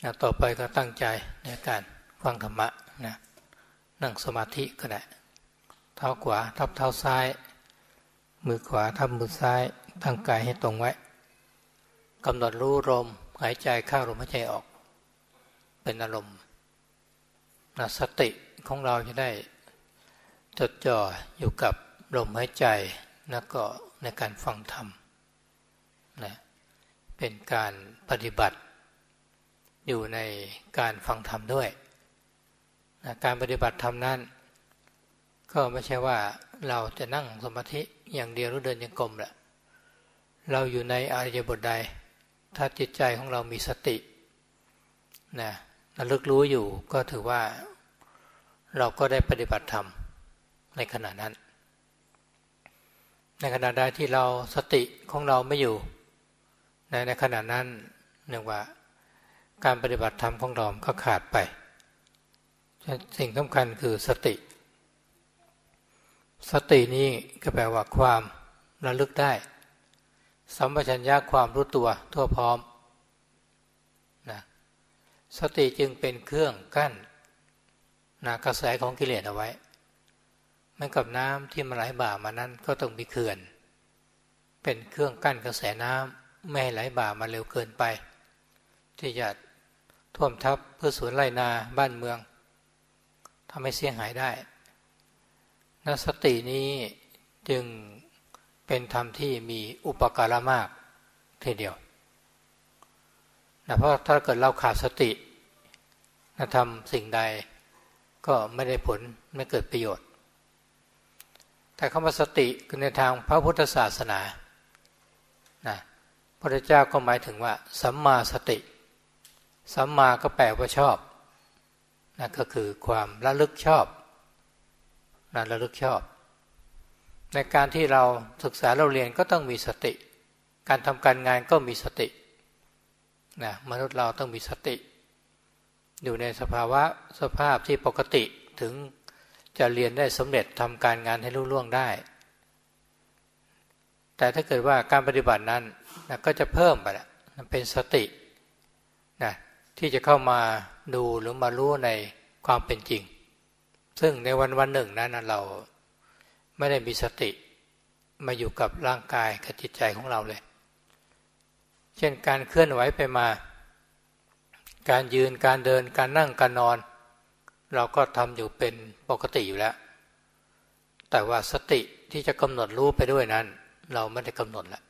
ต่อไปก็ตั้งใจในการฟังธรรมะนะนั่งสมาธิก็ได้เท้าขวาทับเท้าซ้ายมือขวาทับมือซ้ายตั้งกายให้ตรงไว้กำหนดรู้ลมหายใจเข้าลมหายใจออกเป็นอารมณ์สติของเราจะได้จดจ่ออยู่กับลมหายใจแล้วก็ในการฟังธรรมนะเป็นการปฏิบัติอยู่ในการฟังธรรมด้วยนะการปฏิบัติธรรมนั้นก็ไม่ใช่ว่าเราจะนั่งสมาธิอย่างเดียวหรือเดินจงกรมแหละเราอยู่ในอิริยาบถใดถ้าจิตใจของเรามีสตินะระลึกรู้อยู่ก็ถือว่าเราก็ได้ปฏิบัติธรรมในขณะนั้นในขณะใดที่เราสติของเราไม่อยู่ในขณะนั้นเรียกว่าการปฏิบัติธรรมของเราก็ขาดไปสิ่งสำคัญคือสตินี้ก็แปลว่าความระลึกได้สัมปชัญญะความรู้ตัวทั่วพร้อมนะสติจึงเป็นเครื่องกั้นกระแสของกิเลสเอาไว้เหมือนกับน้ำที่มันไหลบ่ามานั้นก็ต้องมีเขื่อนเป็นเครื่องกั้นกระแสน้ำไม่ให้ไหลบ่ามาเร็วเกินไปที่จะท่วมทับพืชสวนไร่นาบ้านเมืองทำให้เสียหายได้สตินี้จึงเป็นธรรมที่มีอุปการะมากทีเดียวเพราะถ้าเกิดเราขาดสติทำสิ่งใดก็ไม่ได้ผลไม่เกิดประโยชน์แต่คำว่าสติคือในทางพระพุทธศาสนาพระพุทธเจ้าก็หมายถึงว่าสัมมาสติสัมมาก็แปลว่าชอบก็คือความระลึกชอบระลึกชอบในการที่เราศึกษาเราเรียนก็ต้องมีสติการทำการงานก็มีสติมนุษย์เราต้องมีสติอยู่ในสภาพที่ปกติถึงจะเรียนได้สำเร็จทำการงานให้รุ่งเรืองได้แต่ถ้าเกิดว่าการปฏิบัตินั้นก็จะเพิ่มไปละเป็นสติที่จะเข้ามาดูหรือมารู้ในความเป็นจริงซึ่งในวันหนึ่งนั้นเราไม่ได้มีสติมาอยู่กับร่างกายกับจิตใจของเราเลยเช่นการเคลื่อนไหวไปมาการยืนการเดินการนั่งการนอนเราก็ทำอยู่เป็นปกติอยู่แล้วแต่ว่าสติที่จะกำหนดรู้ไปด้วยนั้นเราไม่ได้กำหนดแล้ว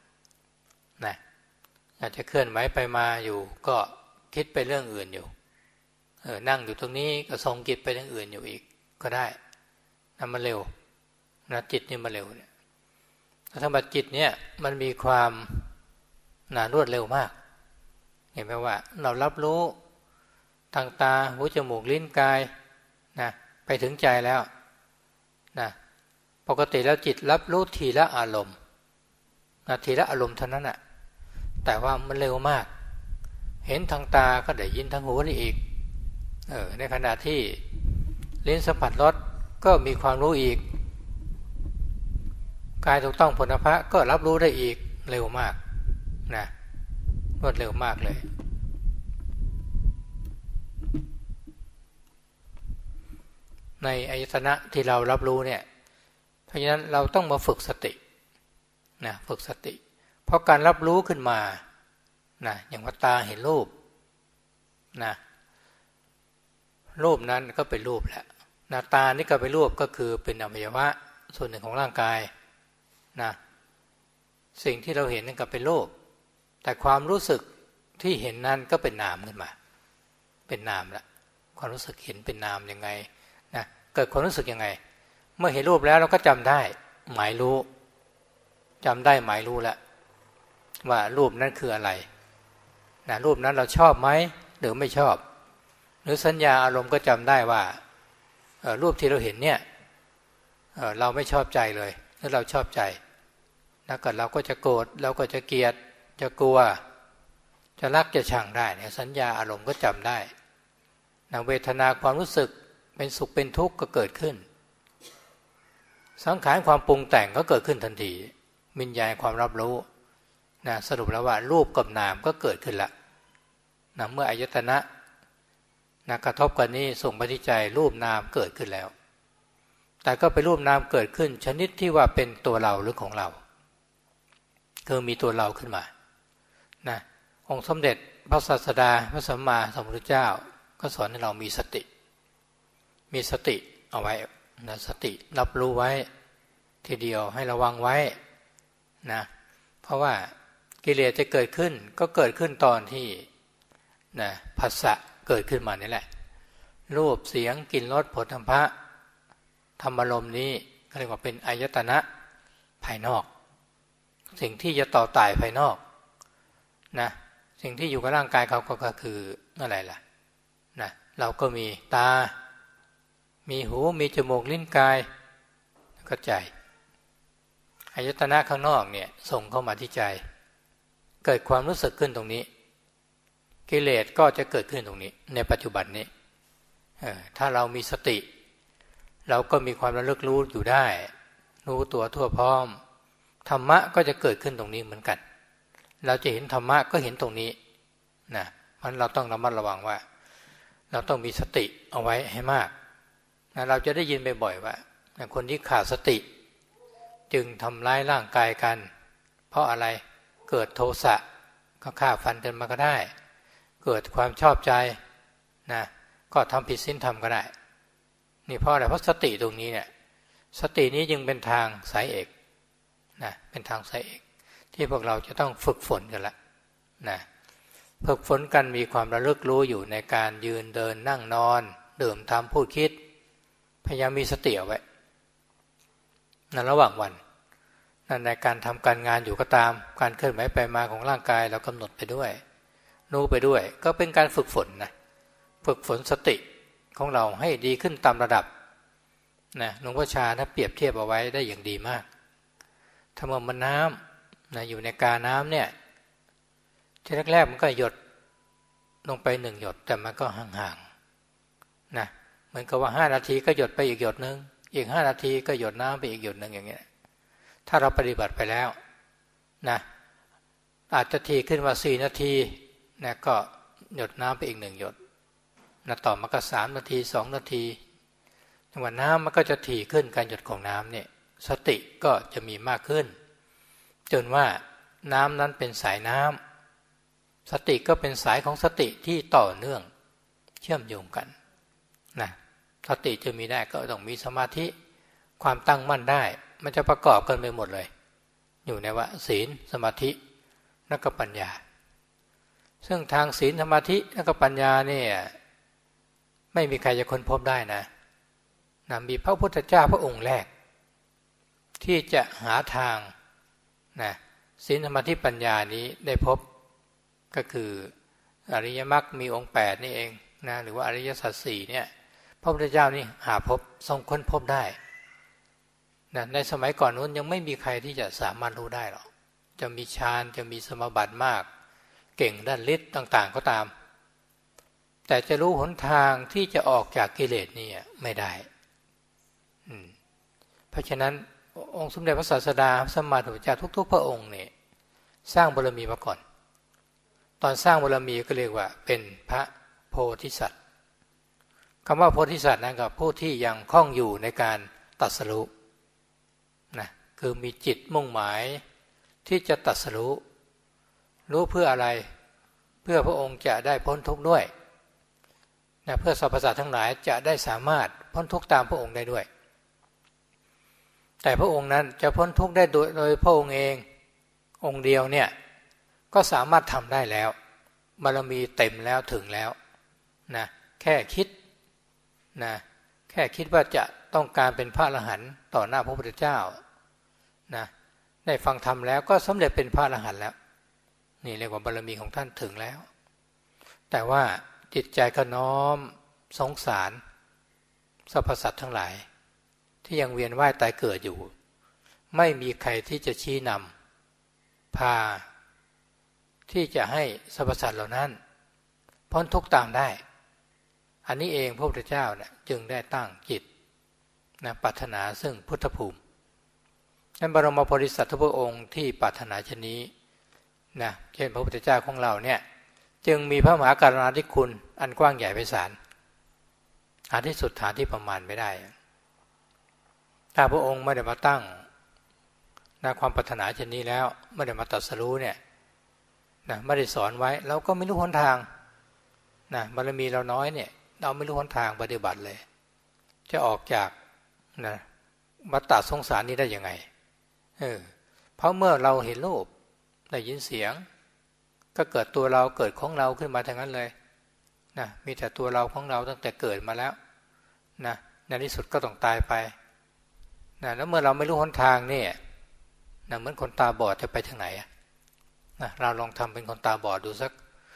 อาจจะเคลื่อนไหวไปมาอยู่ก็คิดไปเรื่องอื่นอยู่นั่งอยู่ตรงนี้ก็ส่งจิตไปเรื่องอื่นอยู่อีกก็ได้มันเร็วจิตนี่มันเร็วเนี่ยธรรมจิตเนี่ยมันมีความรวดเร็วมากเห็นไหมว่าเรารับรู้ทางตาหูจมูกลิ้นกายไปถึงใจแล้วปกติแล้วจิตรับรู้ทีละอารมณ์ทีละอารมณ์เท่านั้นแต่ว่ามันเร็วมากเห็นทางตาก็ได้ยินทางหูนี่อีกในขณะที่ลิ้นสัมผัสรสก็มีความรู้อีกกายถูกต้องผลณะก็รับรู้ได้อีกเร็วมากรวดเร็วมากเลยในอายตนะที่เรารับรู้เนี่ยเพราะฉะนั้นเราต้องมาฝึกสติฝึกสติเพราะการรับรู้ขึ้นมาอย่างว่าตาเห็นรูปรูปนั้นก็เป็นรูปแหละตานี่ก็เป็นรูปก็คือเป็นอวัยวะส่วนหนึ่งของร่างกายสิ่งที่เราเห็นนั่นก็เป็นรูปแต่ความรู้สึกที่เห็นนั้นก็เป็นนามขึ้นมาเป็นนามละความรู้สึกเห็นเป็นนามยังไงเกิดความรู้สึกยังไงเมื่อเห็นรูปแล้วเราก็จำได้หมายรู้จำได้หมายรู้แล้วว่ารูปนั้นคืออะไรรูปนั้นเราชอบไหมหรือไม่ชอบหรือสัญญาอารมณ์ก็จำได้ว่ารูปที่เราเห็นเนี่ยเราไม่ชอบใจเลยหรือเราชอบใจแล้วก็เราก็จะโกรธเราก็จะเกลียดจะกลัวจะรักจะชังได้เนี่ยสัญญาอารมณ์ก็จำได้เวทนาความรู้สึกเป็นสุขเป็นทุกข์ก็เกิดขึ้นสังขารความปรุงแต่งก็เกิดขึ้นทันทีวิญญาณความรับรู้สรุปแล้วว่ารูปกับนามก็เกิดขึ้นละเมื่ออายตนะนะกระทบกันนี้ส่งไปที่ใจรูปนามเกิดขึ้นแล้วแต่ก็เป็นรูปนามเกิดขึ้นชนิดที่ว่าเป็นตัวเราหรือของเราคือมีตัวเราขึ้นมานะองค์สมเด็จพระศาสดาพระสัมมาสัมพุทธเจ้าก็สอนให้เรามีสติเอาไว้นะสติรับรู้ไว้ทีเดียวให้ระวังไว้นะเพราะว่ากิเลสจะเกิดขึ้นก็เกิดขึ้นตอนที่นะผัสสะเกิดขึ้นมานี่แหละรูปเสียงกลิ่นรสโผฏฐัพพะธรรมารมณ์นี้เรียกว่าเป็นอายตนะภายนอกสิ่งที่จะต่อต่ายภายนอกนะสิ่งที่อยู่กับร่างกายเขาก็คืออะไรล่ะนะเราก็มีตามีหูมีจมูกลิ้นกายแล้วก็ใจอายตนะข้างนอกเนี่ยส่งเข้ามาที่ใจเกิดความรู้สึกขึ้นตรงนี้กิเลสก็จะเกิดขึ้นตรงนี้ในปัจจุบันนี้ถ้าเรามีสติเราก็มีความระลึกรู้อยู่ได้รู้ตัวทั่วพร้อมธรรมะก็จะเกิดขึ้นตรงนี้เหมือนกันเราจะเห็นธรรมะก็เห็นตรงนี้นะมันเราต้องระมัดระวังว่าเราต้องมีสติเอาไว้ให้มากนะเราจะได้ยินบ่อยๆว่าคนที่ขาดสติจึงทำร้ายร่างกายกันเพราะอะไรเกิดโทสะก็ฆ่าฟันกันมาก็ได้เกิดความชอบใจนะก็ทำผิดศีลธรรมก็ได้นี่เพราะอะไรเพราะสติตรงนี้เนี่ยสตินี้จึงเป็นทางสายเอกนะเป็นทางสายเอกที่พวกเราจะต้องฝึกฝนกันละนะฝึกฝนกันมีความระลึกรู้อยู่ในการยืนเดินนั่งนอนดื่มทำพูดคิดพยายามมีสติเอาไว้ในระหว่างวันนั่นในการทำการงานอยู่ก็ตามการเคลื่อนไหวไปมาของร่างกายเรากำหนดไปด้วยรู้ไปด้วยก็เป็นการฝึกฝนนะฝึกฝนสติของเราให้ดีขึ้นตามระดับนะหลวงพ่อชาถ้าเปรียบเทียบเอาไว้ได้อย่างดีมากถ้ามันน้ำนะอยู่ในกาน้ำเนี่ยทีแรกๆมันก็หยดลงไป1 หยดแต่มันก็ห่างๆนะเหมือนกับว่า5 นาทีก็หยดไปอีกหยดนึงอีก5 นาทีก็หยดน้ำไปอีกหยดนึงอย่างเงี้ยถ้าเราปฏิบัติไปแล้วนะอาจจะทีขึ้นว่า4 นาทีนะก็หยดน้ำไปอีก1 หยดนะต่อมาก็3 นาที2 นาทีจังหวะน้ำมันก็จะถี่ขึ้นการหยดของน้ำเนี่ยสติก็จะมีมากขึ้นจนว่าน้ำนั้นเป็นสายน้ำสติก็เป็นสายของสติที่ต่อเนื่องเชื่อมโยงกันนะสติจะมีได้ก็ต้องมีสมาธิความตั้งมั่นได้มันจะประกอบกันไปหมดเลยอยู่ในว่าศีลสมาธิและก็ปัญญาซึ่งทางศีลสมาธิและก็ปัญญาเนี่ยไม่มีใครจะค้นพบได้นะมีพระพุทธเจ้าพระองค์แรกที่จะหาทางนะศีลสมาธิปัญญานี้ได้พบก็คืออริยมรรคมีองค์8นี่เองนะหรือว่าอริยสัจ4เนี่ยพระพุทธเจ้านี่หาพบทรงค้นพบได้นะในสมัยก่อนนู้นยังไม่มีใครที่จะสามารถรู้ได้หรอกจะมีฌานจะมีสมาบัติมากเก่งด้านฤทธิ์ต่างๆก็ตามแต่จะรู้หนทางที่จะออกจากกิเลสนี่ไม่ได้เพราะฉะนั้นองค์สมเด็จพระศาสดาสัมมาสัมพุทธเจ้าทุกๆพระองค์เนี่ยสร้างบารมีมาก่อนตอนสร้างบารมีก็เรียกว่าเป็นพระโพธิสัตว์คำว่าโพธิสัตว์นั้นกับผู้ที่ยังคล่องอยู่ในการตรัสรู้นะคือมีจิตมุ่งหมายที่จะตรัสรู้เพื่ออะไรเพื่อพระองค์จะได้พ้นทุกข์ด้วยนะเพื่อสรรพสัตว์ทั้งหลายจะได้สามารถพ้นทุกข์ตามพระองค์ได้ด้วยแต่พระองค์นั้นจะพ้นทุกข์ได้โดยพระองค์เององค์เดียวเนี่ยก็สามารถทำได้แล้วบารมีเต็มแล้วถึงแล้วนะแค่คิดนะแค่คิดว่าจะต้องการเป็นพระอรหันต์ต่อหน้าพระพุทธเจ้านะได้ฟังธรรมแล้วก็สำเร็จเป็นพระอรหันต์แล้วนี่เรียกว่าบารมีของท่านถึงแล้วแต่ว่าจิตใจก็น้อมสงสารสรรพสัตว์ทั้งหลายที่ยังเวียนว่ายตายเกิดอยู่ไม่มีใครที่จะชี้นำพาที่จะให้สรรพสัตว์เหล่านั้นพ้นทุกข์ตามได้อันนี้เองพระพุทธเจ้าเนี่ยจึงได้ตั้งจิตนะปรารถนาซึ่งพุทธภูมินั้นบรมโพธิสัตว์ทุกพระองค์ที่ปรารถนาเช่นนี้นะเช่นพระพุทธเจ้าของเราเนี่ยจึงมีพระมหากรุณาธิคุณอันกว้างใหญ่ไพศาลหาที่สุดหาที่ประมาณไม่ได้ถ้าพระองค์ไม่ได้มาตั้งความปรารถนาเช่นนี้แล้วไม่ได้มาตรัสรู้เนี่ยไม่ได้สอนไว้เราก็ไม่รู้หนทางบารมีเราน้อยเนี่ยเราไม่รู้หนทางปฏิบัติเลยจะออกจากวัฏฏะสงสารนี้ได้ยังไงเพราะเมื่อเราเห็นรูปได้ยินเสียงก็เกิดตัวเราเกิดของเราขึ้นมาทั้งนั้นเลยมีแต่ตัวเราของเราตั้งแต่เกิดมาแล้วในที่สุดก็ต้องตายไปแล้วเมื่อเราไม่รู้หนทางนี่เหมือนคนตาบอดจะไปทางไหนเราลองทำเป็นคนตาบอดดูสัก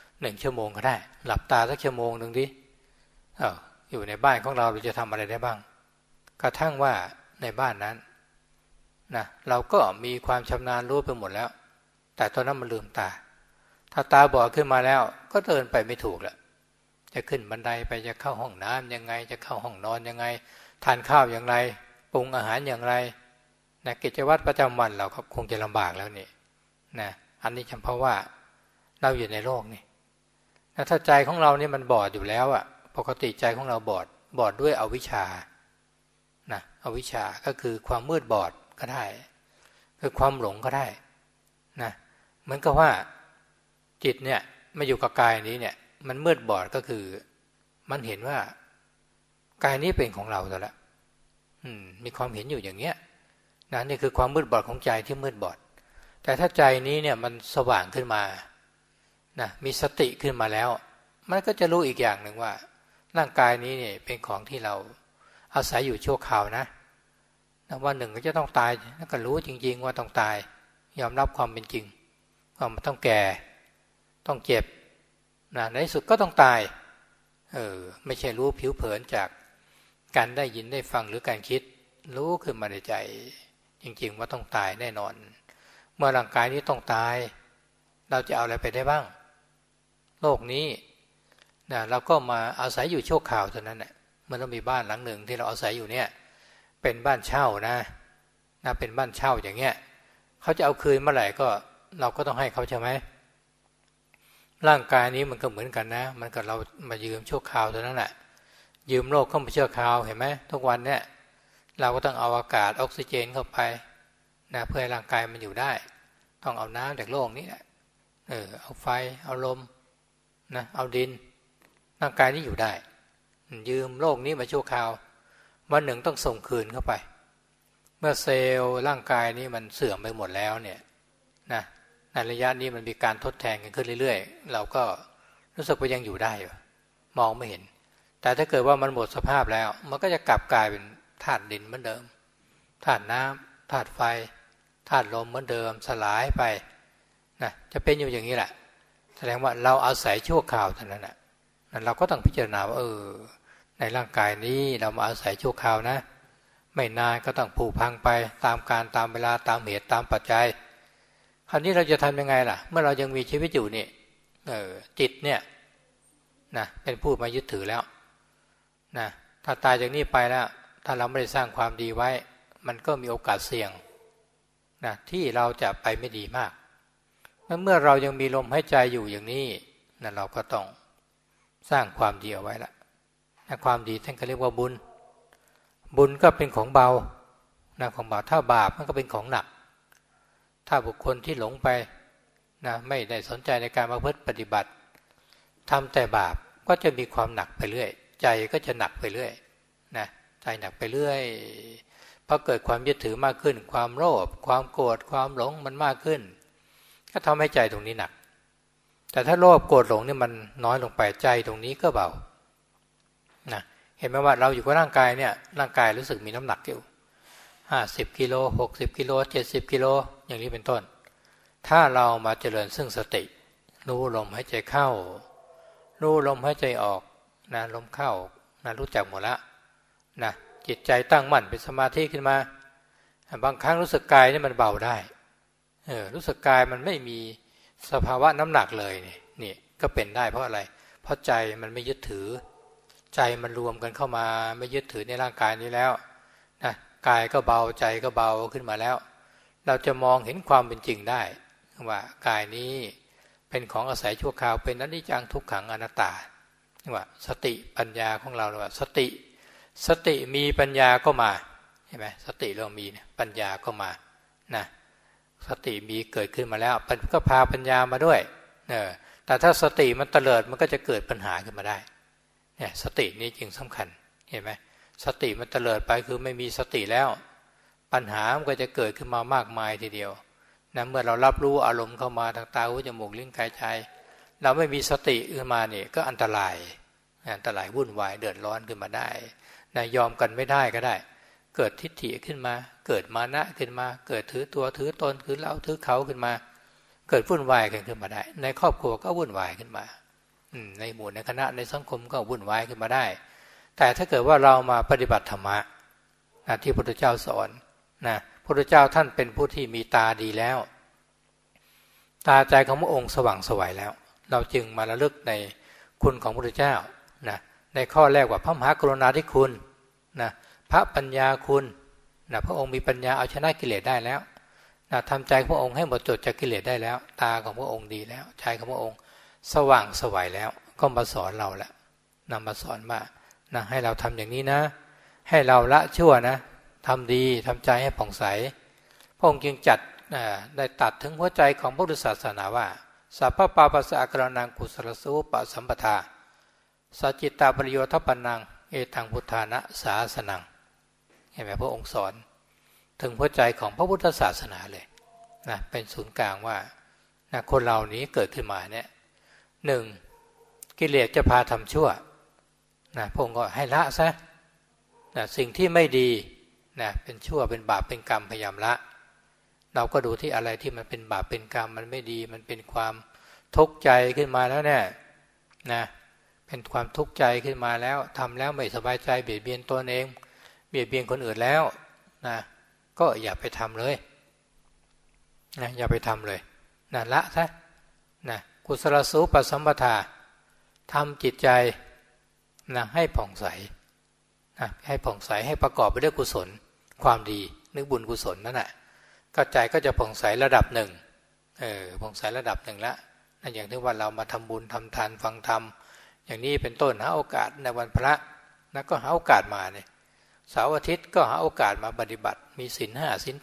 1 ชั่วโมงก็ได้หลับตาสัก1 ชั่วโมงนึงดิอยู่ในบ้านของเราจะทำอะไรได้บ้างกระทั่งว่าในบ้านนั้นเราก็มีความชำนาญรู้ไปหมดแล้วแต่ตอนนั้นมันลืมตาถ้าตาบอดขึ้นมาแล้วก็เดินไปไม่ถูกละจะขึ้นบันไดไปจะเข้าห้องน้ำยังไงจะเข้าห้องนอนยังไงทานข้าวอย่างไรปรุงอาหารอย่างไรกิจวัตรประจำวันเราก็คงจะลำบากแล้วนี่อันนี้เฉพาะว่าเราอยู่ในโลกนี่ถ้าใจของเรานี่มันบอดอยู่แล้วปกติใจของเราบอดด้วยอวิชชาอวิชชาก็คือความมืดบอดก็ได้คือความหลงก็ได้เหมือนกับว่าจิตเนี่ยมาอยู่กับกายนี้เนี่ยมันมืดบอดก็คือมันเห็นว่ากายนี้เป็นของเราแต่ละมีความเห็นอยู่อย่างเงี้ยนี่คือความมืดบอดของใจที่มืดบอดแต่ถ้าใจนี้เนี่ยมันสว่างขึ้นมามีสติขึ้นมาแล้วมันก็จะรู้อีกอย่างหนึ่งว่าร่างกายนี้เนี่ยเป็นของที่เราอาศัยอยู่ชั่วคราวนะวันหนึ่งก็จะต้องตายก็รู้จริงๆว่าต้องตายยอมรับความเป็นจริงว่ามันต้องแก่ต้องเจ็บในที่สุดก็ต้องตายไม่ใช่รู้ผิวเผินจากการได้ยินได้ฟังหรือการคิดรู้ขึ้นมาในใจจริงๆว่าต้องตายแน่นอนเมื่อร่างกายนี้ต้องตายเราจะเอาอะไรไปได้บ้างโลกนี้เราก็มาอาศัยอยู่ชั่วคราวเท่านั้นแหละมันต้องมีบ้านหลังหนึ่งที่เราอาศัยอยู่เนี่ยเป็นบ้านเช่านะเป็นบ้านเช่าอย่างเงี้ยเขาจะเอาคืนเมื่อไหร่ก็เราก็ต้องให้เขาใช่ไหมร่างกายนี้มันก็เหมือนกันนะมันก็เรามายืมชั่วคราวเท่านั้นแหละยืมโลกเข้ามาชั่วคราวเห็นไหมทุกวันเนี่ยเราก็ต้องเอาอากาศออกซิเจนเข้าไปเพื่อให้ร่างกายมันอยู่ได้ต้องเอาน้ำจากโลกนี้แหละเอาไฟเอาลมเอาดินร่างกายนี้อยู่ได้ยืมโลกนี้มาชั่วคราววันหนึ่งต้องส่งคืนเข้าไปเมื่อเซลล์ร่างกายนี้มันเสื่อมไปหมดแล้วเนี่ยในระยะนี้มันมีการทดแทนกันขึ้นเรื่อยๆเราก็รู้สึกว่ายังอยู่ได้อยู่มองไม่เห็นแต่ถ้าเกิดว่ามันหมดสภาพแล้วมันก็จะกลับกลายเป็นธาตุดินเหมือนเดิมธาตุน้ำธาตุไฟธาตุลมเหมือนเดิมสลายไปจะเป็นอยู่อย่างนี้แหละแสดงว่าเราอาศัยชั่วคราวเท่านั้นนะเราก็ต้องพิจารณาว่าในร่างกายนี้เรามาอาศัยชั่วคราวนะไม่นานก็ต้องผุพังไปตามกาลตามเวลาตามเหตุตามปัจจัยคราวนี้เราจะทำยังไงล่ะเมื่อเรายังมีชีวิตอยู่นี่จิตเนี่ยเป็นผู้มายึดถือแล้วถ้าตายจากนี้ไปแล้วถ้าเราไม่ได้สร้างความดีไว้มันก็มีโอกาสเสี่ยงที่เราจะไปไม่ดีมากเมื่อเรายังมีลมหายใจอยู่อย่างนี้เราก็ต้องสร้างความดีเอาไว้ละความดีท่านก็เรียกว่าบุญบุญก็เป็นของเบาของเบาถ้าบาปมันก็เป็นของหนักถ้าบุคคลที่หลงไปไม่ได้สนใจในการประพฤติปฏิบัติทำแต่บาปก็จะมีความหนักไปเรื่อยใจก็จะหนักไปเรื่อยใจหนักไปเรื่อยพอเกิดความยึดถือมากขึ้นความโลภความโกรธความหลงมันมากขึ้นก็ทำให้ใจตรงนี้หนักแต่ถ้าโลภโกรธหลงนี่มันน้อยลงไปใจตรงนี้ก็เบาเห็นไหมว่าเราอยู่กับร่างกายเนี่ยร่างกายรู้สึกมีน้ำหนักอยู่50 กิโล60 กิโล70 กิโลอย่างนี้เป็นต้นถ้าเรามาเจริญซึ่งสติรู้ลมหายใจเข้ารู้ลมหายใจออกลมเข้ารู้จักหมดแล้วจิตใจตั้งมั่นเป็นสมาธิขึ้นมาบางครั้งรู้สึกกายนี่มันเบาได้รู้สึกกายมันไม่มีสภาวะน้ำหนักเลยนี่ก็เป็นได้เพราะอะไรเพราะใจมันไม่ยึดถือใจมันรวมกันเข้ามาไม่ยึดถือในร่างกายนี้แล้วกายก็เบาใจก็เบาขึ้นมาแล้วเราจะมองเห็นความเป็นจริงได้ว่ากายนี้เป็นของอาศัยชั่วคราวเป็นอนิจจังทุกขังอนัตตาว่าสติปัญญาของเราว่าสติสติมีปัญญาก็มาเห็นไหมสติเรามีเนี่ยปัญญาก็มานะสติมีเกิดขึ้นมาแล้วก็พาปัญญามาด้วยแต่ถ้าสติมันเตลิดมันก็จะเกิดปัญหาขึ้นมาได้เนี่ยสตินี้จึงสำคัญเห็นไหมสติมันเตลิดไปคือไม่มีสติแล้วปัญหามันก็จะเกิดขึ้นมามากมายทีเดียวนะเมื่อเรารับรู้อารมณ์เข้ามาทางตาหูจมูกลิ้นกายใจเราไม่มีสติขึ้นมาเนี่ยก็อันตรายวุ่นวายเดือดร้อนขึ้นมาได้นะยอมกันไม่ได้ก็ได้เกิดทิฏฐิขึ้นมาเกิดมานะขึ้นมาเกิดถือตัวถือตนถือเราถือเขาขึ้นมาเกิดวุ่นวายกันขึ้นมาได้ในครอบครัวก็วุ่นวายขึ้นมาในหมู่ในคณะในสังคมก็วุ่นวายขึ้นมาได้แต่ถ้าเกิดว่าเรามาปฏิบัติธรรมะที่พระพุทธเจ้าสอนนะพระพุทธเจ้าท่านเป็นผู้ที่มีตาดีแล้วตาใจของพระองค์สว่างไสวแล้วเราจึงมาระลึกในคุณของพระพุทธเจ้านะในข้อแรกว่าพระมหากรุณาธิคุณนะพระปัญญาคุณนะพระองค์มีปัญญาเอาชนะกิเลสได้แล้วนะทำใจของพระองค์ให้หมดจดจากกิเลสได้แล้วตาของพระองค์ดีแล้วใจของพระองค์สว่างไสวแล้วก็มาสอนเราแล้วนำมาสอนว่านะให้เราทำอย่างนี้นะให้เราละชั่วนะทำดีทำใจให้ผ่องใสพระองค์จึงจัดได้ตัดถึงหัวใจของพุทธศาสนาว่าสัพพปาปัสสะกรณังกุศลสูปะสัมปทาสัจจิตาปริโยทัปปนังเอตังพุทธานะสาสนังเห็นไหมพระองค์สอนถึงหัวใจของพระพุทธศาสนาเลยนะเป็นศูนย์กลางว่านะคนเรานี้เกิดขึ้นมาเนี่ยหนึ่งกิเลสจะพาทำชั่วนะพระองค์ก็ให้ละซะนะสิ่งที่ไม่ดีนะเป็นชั่วเป็นบาปเป็นกรรมพยายามละเราก็ดูที่อะไรที่มันเป็นบาปเป็นกรรมมันไม่ดีมันเป็นความทุกข์ใจขึ้นมาแล้วเนี่ยนะเป็นความทุกข์ใจขึ้นมาแล้วทำแล้วไม่สบายใจเบียดเบียนตนเองเบียดเบียนคนอื่นแล้วนะก็อย่าไปทำเลยนะอย่าไปทำเลยนะละซะนะกุศลสูปสัมปทาทำจิตใจนะให้ผ่องใสนะให้ผ่องใสให้ประกอบไปด้วยกุศลความดีนึกบุญกุศลนั่นแหละก็ใจก็จะผ่องใสระดับหนึ่งผ่องใสระดับหนึ่งละนั่นอย่างที่ว่าเรามาทำบุญทำทานฟังธรรมอย่างนี้เป็นต้นหาโอกาสในวันพระนะก็หาโอกาสมาเนี่ยเสาร์อาทิตย์ก็หาโอกาสมาปฏิบัติมีศีล 5ศีล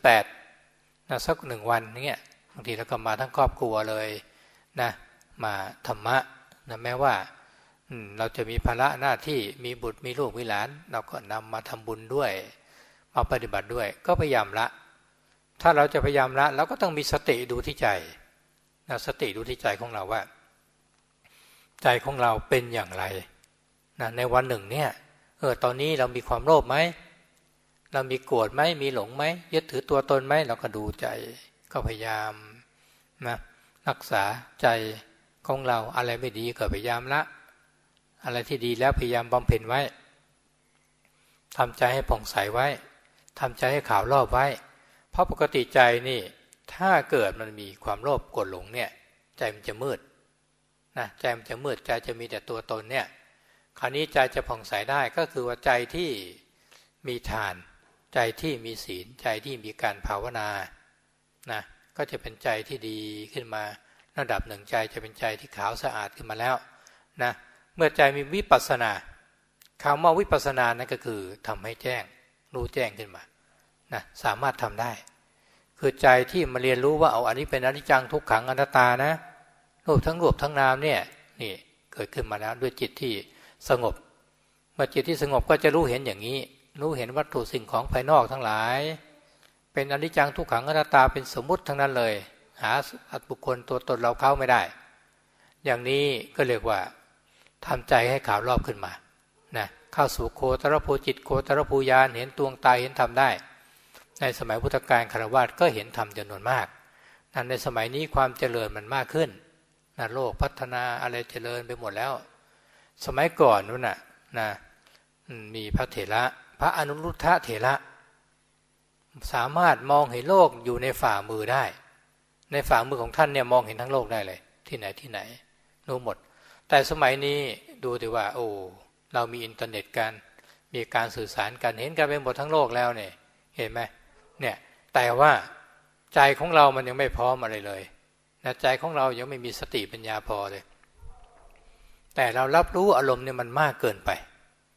8นะสัก1วันเงี้ยบางทีเราก็มาทั้งครอบครัวเลยนะมาธรรมะนะแม้ว่าเราจะมีภาระหน้าที่มีบุตรมีลูกมีหลานเราก็นำมาทำบุญด้วยมาปฏิบัติด้วยก็พยายามละถ้าเราจะพยายามละเราก็ต้องมีสติดูที่ใจนะสติดูที่ใจของเราว่าใจของเราเป็นอย่างไรนะในวันหนึ่งเนี่ยตอนนี้เรามีความโลภไหมเรามีโกรธไหมมีหลงไหมยึดถือตัวตนไหมเราก็ดูใจก็พยายามนะรักษาใจของเราอะไรไม่ดีก็พยายามละอะไรที่ดีแล้วพยายามบำเพ็ญไว้ทำใจให้ผ่องใสไว้ทำใจให้ขาวรอบไว้เพราะปกติใจนี่ถ้าเกิดมันมีความโลภโกรธหลงเนี่ยใจมันจะมืดนะใจมันจะมืดใจจะมีแต่ตัวตนเนี่ยคราวนี้ใจจะผ่องใสได้ก็คือว่าใจที่มีทานใจที่มีศีลใจที่มีการภาวนานะก็จะเป็นใจที่ดีขึ้นมาระดับหนึ่งใจจะเป็นใจที่ขาวสะอาดขึ้นมาแล้วนะเมื่อใจมีวิปัสสนาคำว่าวิปัสสนานั่นก็คือทำให้แจ้งรู้แจ้งขึ้นมานะสามารถทำได้คือใจที่มาเรียนรู้ว่าอันนี้เป็นอนิจจังทุกขังอนัตตานะรูปทั้งนามเนี่ยนี่เกิดขึ้นมาแล้วด้วยจิตที่สงบเมื่อจิตที่สงบก็จะรู้เห็นอย่างนี้รู้เห็นวัตถุสิ่งของภายนอกทั้งหลายเป็นอนิจจังทุกขังอนัตตาเป็นสมมุติทั้งนั้นเลยหาอัตบุคคลตัวตนเราเข้าไม่ได้อย่างนี้ก็เรียกว่าทำใจให้ขาวรอบขึ้นมานะเข้าสู่โคตรภูจิตโคตรภูญาณเห็นดวงตาเห็นธรรมได้ในสมัยพุทธกาลคฤหัสถ์ก็เห็นธรรมจำนวนมากในสมัยนี้ความเจริญมันมากขึ้นนะโลกพัฒนาอะไรเจริญไปหมดแล้วสมัยก่อนนู้นนะมีพระเถระพระอนุรุทธะเถระสามารถมองเห็นโลกอยู่ในฝ่ามือได้ในฝ่ามือของท่านเนี่ยมองเห็นทั้งโลกได้เลยที่ไหนรู้หมดแต่สมัยนี้ดูดิว่าโอ้เรามีอินเทอร์เน็ตกันมีการสื่อสารกันเห็นกันไปหมดทั้งโลกแล้วเนี่ยเห็นไหมเนี่ยแต่ว่าใจของเรามันยังไม่พร้อมอะไรเลยนะใจของเรายังไม่มีสติปัญญาพอเลยแต่เรารับรู้อารมณ์เนี่ยมันมากเกินไป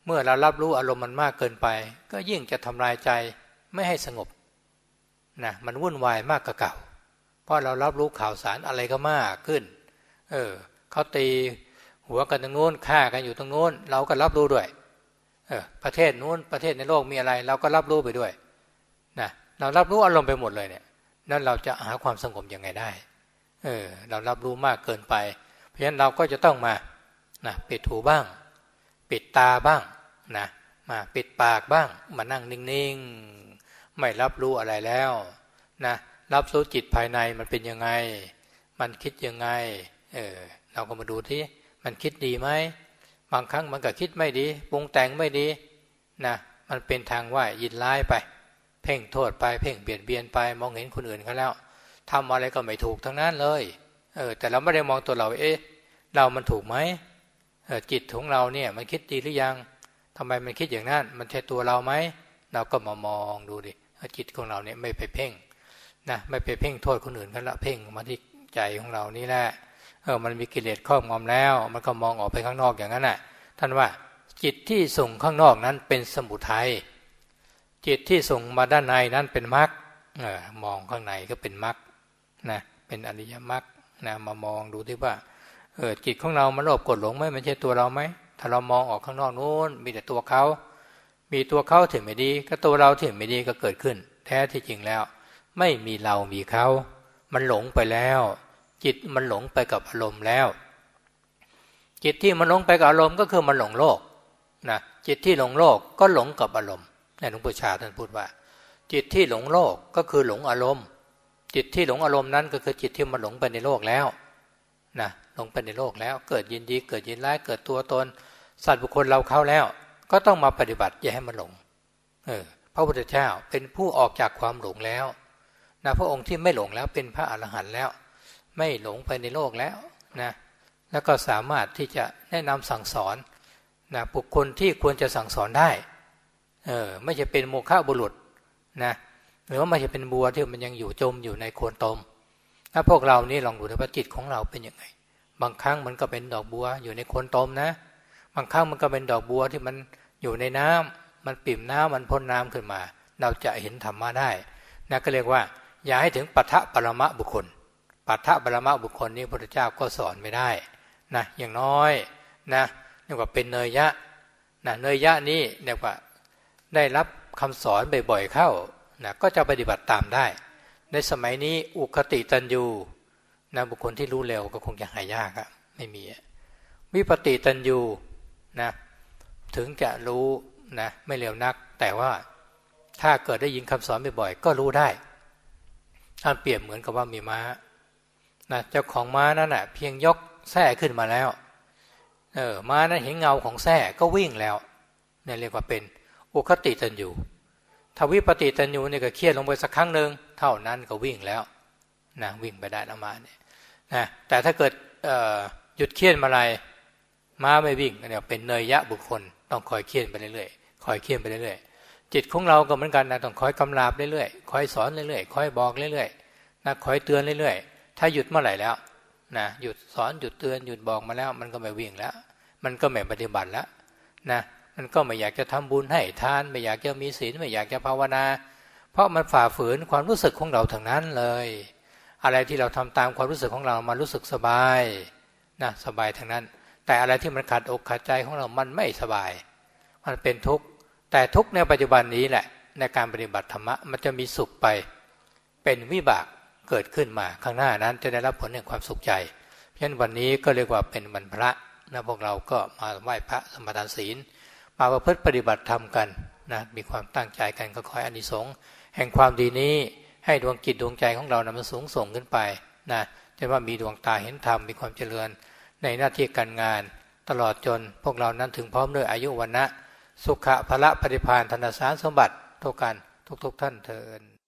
เมื่อเรารับรู้อารมณ์มันมากเกินไปก็ยิ่งจะทำลายใจไม่ให้สงบนะมันวุ่นวายมากกว่าเก่าเพราะเรารับรู้ข่าวสารอะไรก็มากขึ้นเขาตีหัวกันตรงโน้นฆ่ากันอยู่ตรงโน้นเราก็รับรู้ด้วยประเทศนู้นประเทศในโลกมีอะไรเราก็รับรู้ไปด้วยนะเรารับรู้อารมณ์ไปหมดเลยเนี่ยนั่นเราจะหาความสงบยังไงได้เรารับรู้มากเกินไปเพราะฉะนั้นเราก็จะต้องมานะปิดหูบ้างปิดตาบ้างนะมาปิดปากบ้างมานั่งนิ่งๆไม่รับรู้อะไรแล้วนะรับรู้จิตภายในมันเป็นยังไงมันคิดยังไงเราก็มาดูที่มันคิดดีไหมบางครั้งมันก็คิดไม่ดีปรุงแต่งไม่ดีนะมันเป็นทางว่ายินร้ายไปเพ่งโทษไปเพ่งเบียดเบียนไปมองเห็นคนอื่นเขาแล้วทำอะไรก็ไม่ถูกทั้งนั้นเลยแต่เราไม่ได้มองตัวเราเรามันถูกไหมจิตของเราเนี่ยมันคิดดีหรือยังทำไมมันคิดอย่างนั้นมันใช่ตัวเราไหมเราก็มามองดูดิจิตของเราเนี่ยไม่ไปเพ่งนะไม่ไปเพ่งโทษคนอื่นเขาละเพ่งมาที่ใจของเรานี่แหละมันมีกิเลสครอบงำแล้วมันก็มองออกไปข้างนอกอย่างนั้นน่ะท่านว่าจิตที่ส่งข้างนอกนั้นเป็นสมุทัยจิตที่ส่งมาด้านในนั้นเป็นมรรคมองข้างในก็เป็นมรรคนะเป็นอริยมรรคนะมามองดูที่ว่าจิตของเรามันโลภโกรธหลงไหมมันใช่ตัวเราไหมถ้าเรามองออกข้างนอกนู้นมีแต่ตัวเขามีตัวเขาถึงไม่ดีก็ตัวเราถึงไม่ดีก็เกิดขึ้นแท้ที่จริงแล้วไม่มีเรามีเขามันหลงไปแล้วจิตมันหลงไปกับอารมณ์แล้วจิตที่มันหลงไปกับอารมณ์ก็คือมันหลงโลกนะจิตที่หลงโลกก็หลงกับอารมณ์ในหลวงปู่ชาท่านพูดว่าจิตที่หลงโลกก็คือหลงอารมณ์จิตที่หลงอารมณ์นั้นก็คือจิตที่มันหลงไปในโลกแล้วนะหลงไปในโลกแล้วเกิดยินดีเกิดยินร้ายเกิดตัวตนสัตว์บุคคลเราเข้าแล้วก็ต้องมาปฏิบัติอย่าให้มันหลงพระพุทธเจ้าเป็นผู้ออกจากความหลงแล้วนะพระองค์ที่ไม่หลงแล้วเป็นพระอรหันต์แล้วไม่หลงไปในโลกแล้วนะแล้วก็สามารถที่จะแนะนำสั่งสอนนะบุคคลที่ควรจะสั่งสอนได้ไม่ใช่เป็นโมฆะบุรุษนะหรือว่าไม่ใช่เป็นบัวที่มันยังอยู่จมอยู่ในโคลนตมถ้าพวกเรานี่ลองดูว่าจิตของเราเป็นยังไงบางครั้งมันก็เป็นดอกบัวอยู่ในโคลนตมนะบางครั้งมันก็เป็นดอกบัวที่มันอยู่ในน้ำมันปิ่มน้ำมันพ่นน้ำขึ้นมาเราจะเห็นธรรมะได้นะก็เรียกว่าอย่าให้ถึงปัฏฐปรมะบุคคลปัฏฐปรมะบุคคลนี้พระพุทธเจ้าก็สอนไม่ได้นะอย่างน้อยนะเรียกว่าเป็นเนยยะนะเนยยะนี้เรียกว่าได้รับคำสอนบ่อยๆเข้านะก็จะปฏิบัติตามได้ในสมัยนี้อุคติตัญญูนะบุคคลที่รู้เร็วก็คงจะหายากอะไม่มีวิปติตัญญูนะถึงจะรู้นะไม่เร็วนักแต่ว่าถ้าเกิดได้ยินคำสอนบ่อยๆก็รู้ได้ท่านเปรียบเหมือนกับว่ามีม้านะเจ้าของม้านั่นน่ะเพียงยกแส้ขึ้นมาแล้วม้านั้นเห็นเงาของแส้ก็วิ่งแล้วเนี่ยเรียกว่าเป็นอุคติตัญญูถ้าวิปติตัญญูเนี่ยก็เคี่ยนลงไปสักครั้งนึงเท่านั้นก็วิ่งแล้วนะวิ่งไปได้แล้วม้าเนี่ยนะแต่ถ้าเกิดหยุดเคี่ยนมาอะไรม้าไม่วิ่งเนี่ยเป็นเนยยะบุคคลต้องคอยเคี่ยนไปเรื่อยๆคอยเคี่ยนไปเรื่อยๆจิตของเราก็เหมือนกันนะต้องคอยกำราบเรื่อยๆคอยสอนเรื่อยๆคอยบอกเรื่อยๆนะคอยเตือนเรื่อยๆถ้าหยุดเมื่อไหร่แล้วนะหยุดสอนหยุดเตือนหยุดบอกมาแล้วมันก็ไม่วิ่งแล้วมันก็ไม่ปฏิบัติแล้วนะมันก็ไม่อยากจะทำบุญให้ทานไม่อยากจะมีศีลไม่อยากจะภาวนาเพราะมันฝ่าฝืนความรู้สึกของเราทั้งนั้นเลยอะไรที่เราทำตามความรู้สึกของเรามันรู้สึกสบายนะสบายทั้งนั้นแต่อะไรที่มันขัดอกขัดใจของเรามันไม่สบายมันเป็นทุกข์แต่ทุกข์ในปัจจุบันนี้แหละในการปฏิบัติธรรมะมันจะมีสุขไปเป็นวิบากเกิดขึ้นมาข้างหน้านั้นจะได้รับผลแห่งความสุขใจเพราะฉะนั้นวันนี้ก็เรียกว่าเป็นวันพระนะพวกเราก็มาไหว้พระสมาทานศีลมาประพฤติปฏิบัติธรรมกันนะมีความตั้งใจกันก็ขอให้อานิสงส์แห่งความดีนี้ให้ดวงจิตดวงใจของเรานะมันสูงส่งขึ้นไปนะจนว่ามีดวงตาเห็นธรรมมีความเจริญในหน้าที่การงานตลอดจนพวกเรานั้นถึงพร้อมด้วยอายุวรรณะสุขะพละปฏิภาณธนสารสมบัติทุกกันทุกท่านเทอญ